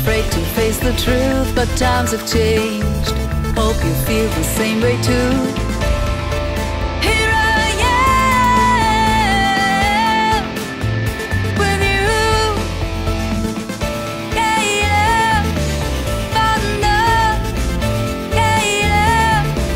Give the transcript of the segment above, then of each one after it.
afraid to face the truth, but times have changed. Hope you feel the same way too. Here I am with you. Yeah, yeah. Buttoned up. Yeah, yeah.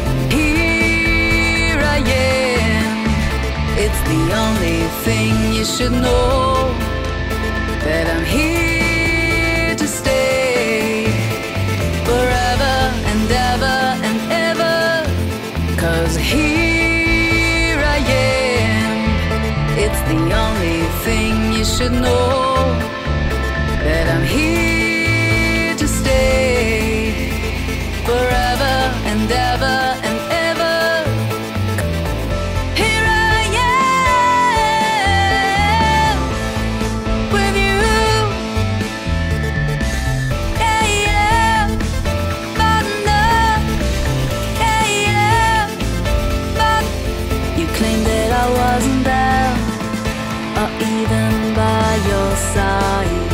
Here I am. It's the only thing you should know, that I'm here to stay forever and ever and ever. 'Cause here I am. It's the only thing you should know, that I'm here to stay forever and ever and ever. Here I am with you. Yeah, yeah. Buttoned up. Yeah, yeah. But you claimed that I wasn't there, or even by your side.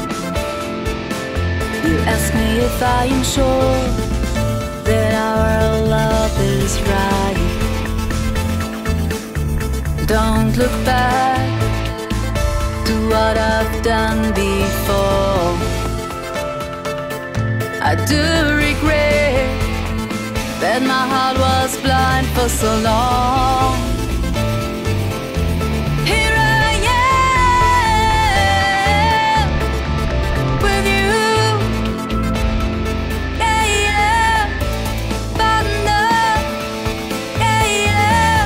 You asked me if I am sure that our love is right. Don't look back to what I've done before. I do regret that my heart was blind for so long. Here I am with you. Yeah, yeah. Buttoned up. Yeah, yeah.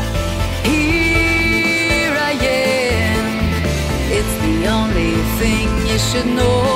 Here I am. It's the only thing you should know,